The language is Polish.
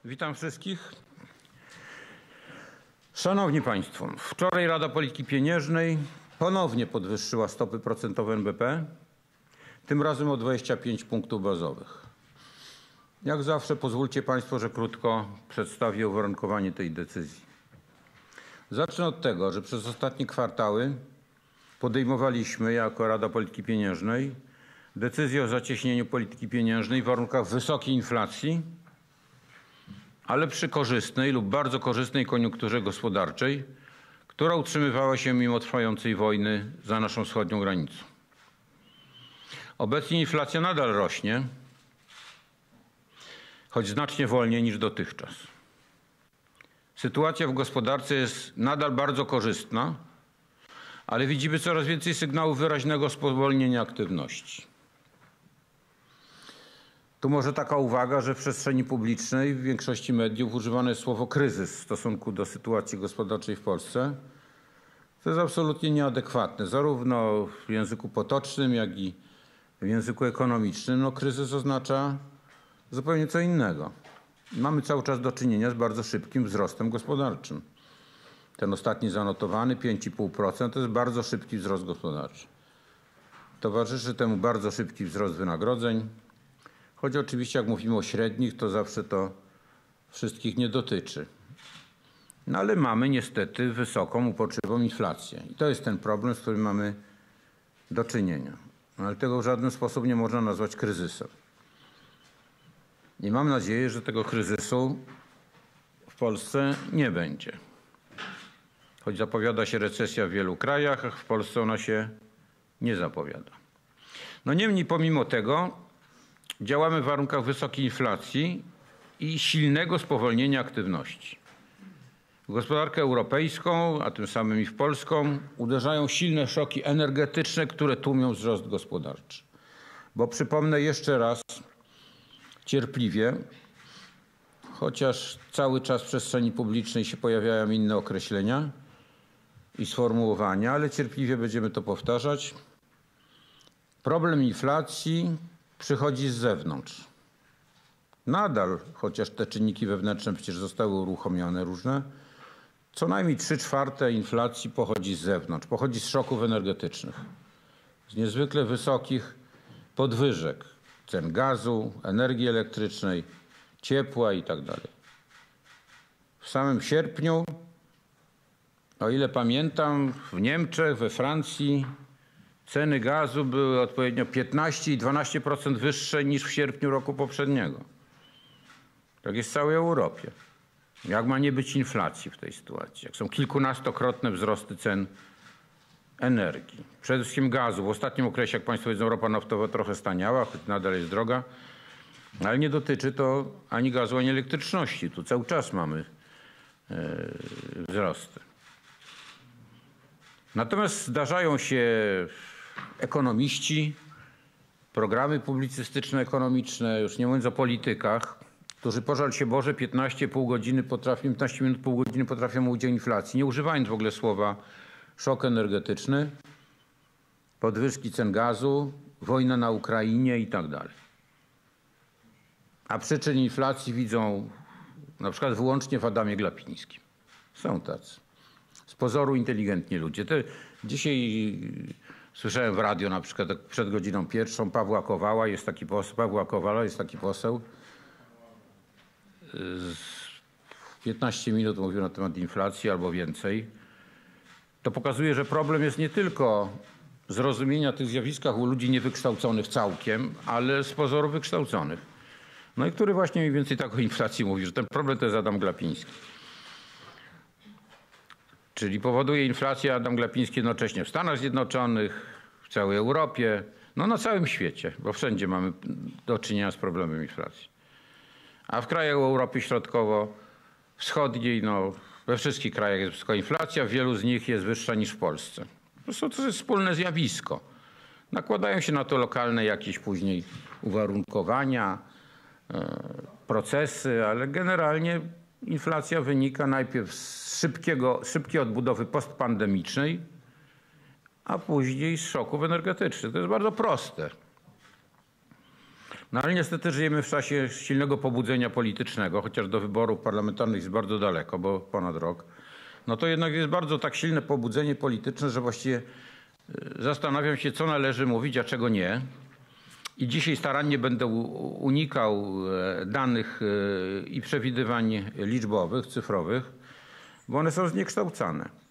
Witam wszystkich. Szanowni Państwo, wczoraj Rada Polityki Pieniężnej ponownie podwyższyła stopy procentowe NBP, tym razem o 25 punktów bazowych. Jak zawsze pozwólcie Państwo, że krótko przedstawię uwarunkowanie tej decyzji. Zacznę od tego, że przez ostatnie kwartały podejmowaliśmy jako Rada Polityki Pieniężnej decyzję o zacieśnieniu polityki pieniężnej w warunkach wysokiej inflacji, ale przy korzystnej lub bardzo korzystnej koniunkturze gospodarczej, która utrzymywała się mimo trwającej wojny za naszą wschodnią granicą. Obecnie inflacja nadal rośnie, choć znacznie wolniej niż dotychczas. Sytuacja w gospodarce jest nadal bardzo korzystna, ale widzimy coraz więcej sygnałów wyraźnego spowolnienia aktywności. Tu może taka uwaga, że w przestrzeni publicznej w większości mediów używane jest słowo kryzys w stosunku do sytuacji gospodarczej w Polsce. To jest absolutnie nieadekwatne, zarówno w języku potocznym, jak i w języku ekonomicznym. No, kryzys oznacza zupełnie co innego. Mamy cały czas do czynienia z bardzo szybkim wzrostem gospodarczym. Ten ostatni zanotowany 5,5% to jest bardzo szybki wzrost gospodarczy. Towarzyszy temu bardzo szybki wzrost wynagrodzeń. Choć oczywiście jak mówimy o średnich, to zawsze to wszystkich nie dotyczy. No ale mamy niestety wysoką, uporczywą inflację. I to jest ten problem, z którym mamy do czynienia. Ale tego w żaden sposób nie można nazwać kryzysem. I mam nadzieję, że tego kryzysu w Polsce nie będzie. Choć zapowiada się recesja w wielu krajach, a w Polsce ona się nie zapowiada. No niemniej pomimo tego działamy w warunkach wysokiej inflacji i silnego spowolnienia aktywności. W gospodarkę europejską, a tym samym i w polską, uderzają silne szoki energetyczne, które tłumią wzrost gospodarczy. Bo przypomnę jeszcze raz cierpliwie, chociaż cały czas w przestrzeni publicznej się pojawiają inne określenia i sformułowania, ale cierpliwie będziemy to powtarzać. Problem inflacji przychodzi z zewnątrz. Nadal, chociaż te czynniki wewnętrzne przecież zostały uruchomione różne, co najmniej 3/4 inflacji pochodzi z zewnątrz, pochodzi z szoków energetycznych, z niezwykle wysokich podwyżek cen gazu, energii elektrycznej, ciepła itd. W samym sierpniu, o ile pamiętam, w Niemczech, we Francji ceny gazu były odpowiednio 15 i 12% wyższe niż w sierpniu roku poprzedniego. Tak jest w całej Europie. Jak ma nie być inflacji w tej sytuacji? Jak są kilkunastokrotne wzrosty cen energii. Przede wszystkim gazu. W ostatnim okresie, jak Państwo wiedzą, ropa naftowa trochę staniała, choć nadal jest droga, ale nie dotyczy to ani gazu, ani elektryczności. Tu cały czas mamy wzrosty. Natomiast zdarzają się ekonomiści, programy publicystyczno-ekonomiczne, już nie mówiąc o politykach, którzy pożal się Boże 15 minut, pół godziny potrafią mówić o inflacji, nie używając w ogóle słowa szok energetyczny, podwyżki cen gazu, wojna na Ukrainie i tak dalej. A przyczyn inflacji widzą na przykład wyłącznie w Adamie Glapińskim. Są tacy. Z pozoru inteligentni ludzie. Dzisiaj słyszałem w radio na przykład przed godziną 1 Pawła Kowala, jest taki poseł. 15 minut mówił na temat inflacji albo więcej. To pokazuje, że problem jest nie tylko zrozumienia tych zjawiskach u ludzi niewykształconych całkiem, ale z pozoru wykształconych. No i który właśnie mniej więcej tak o inflacji mówi, że ten problem to jest Adam Glapiński. Czyli powoduje inflację Adam Glapiński jednocześnie w Stanach Zjednoczonych, w całej Europie, no na całym świecie, bo wszędzie mamy do czynienia z problemem inflacji. A w krajach Europy Środkowo-Wschodniej, no we wszystkich krajach jest wysoka inflacja, w wielu z nich jest wyższa niż w Polsce. Po prostu to jest wspólne zjawisko. Nakładają się na to lokalne jakieś później uwarunkowania, procesy, ale generalnie inflacja wynika najpierw z szybkiej odbudowy postpandemicznej, a później z szoków energetycznych. To jest bardzo proste. No ale niestety żyjemy w czasie silnego pobudzenia politycznego, chociaż do wyborów parlamentarnych jest bardzo daleko, bo ponad rok. No to jednak jest bardzo tak silne pobudzenie polityczne, że właściwie zastanawiam się, co należy mówić, a czego nie. I dzisiaj starannie będę unikał danych i przewidywań liczbowych, cyfrowych, bo one są zniekształcane.